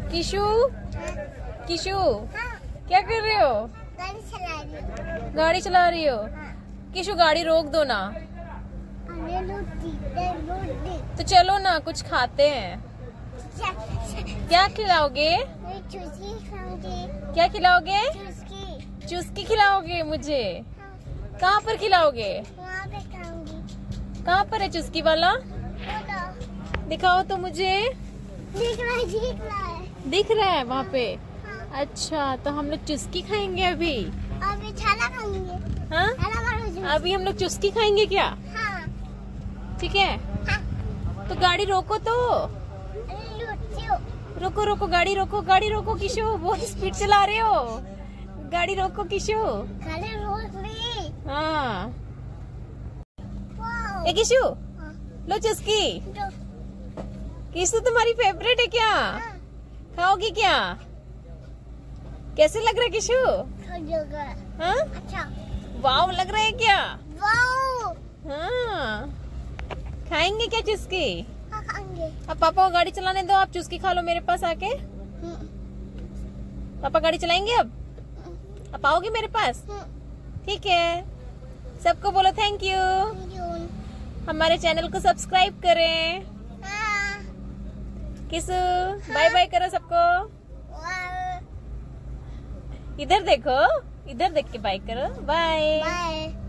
किशु, किशु क्या कर रहे हो? गाड़ी चला रही हूँ। गाड़ी चला रही हो? किशु गाड़ी रोक दो ना। तो चलो ना कुछ खाते हैं। क्या खिलाओगे? चुस्की खाऊंगी। क्या खिलाओगे? चुस्की। चुस्की खिलाओगे मुझे? कहाँ पर खिलाओगे? वहाँ पे खाऊंगी। कहाँ पर है चुस्की वाला? दिखाओ तो मुझे। दिख रहा है, दिख रहा है। दिख रहा है वहाँ पे? हाँ। अच्छा तो हम लोग चुस्की खाएंगे अभी। अभी छाला खाएंगे। हाँ छाला अभी हम लोग चुस्की खाएंगे क्या? हाँ। ठीक है। हाँ। तो गाड़ी रोको तो। रोको रोको गाड़ी रोको, गाड़ी रोको किशु, बहुत स्पीड चला रहे हो। गाड़ी रोको किशु। खाली रोक ली। हाँ वाओ। ए किशु हाँ। लो चुस्की। जो। किशु तुम्हारी फेवरेट है क्या? हाँ। खाओगी क्या? कैसे लग रहा है किशु? हाँ अच्छा। वाव लग रहा है क्या? वाओ। हाँ खाएंगे क्या चुस्की? हाँ खाएंगे। अब पापा को गाड़ी चलाने दो, आप चुस्की खा लो मेरे पास आके। पापा गाड़ी चलाएंगे अब? आप आओगे मेरे पास? ठीक है। सबको बोलो थैंक यू। हमारे चैनल को सब्सक्राइब करें। हाँ। किसु बाय बाय करो सबको। इधर देखो, इधर देख के बाय करो। बाय। बाय।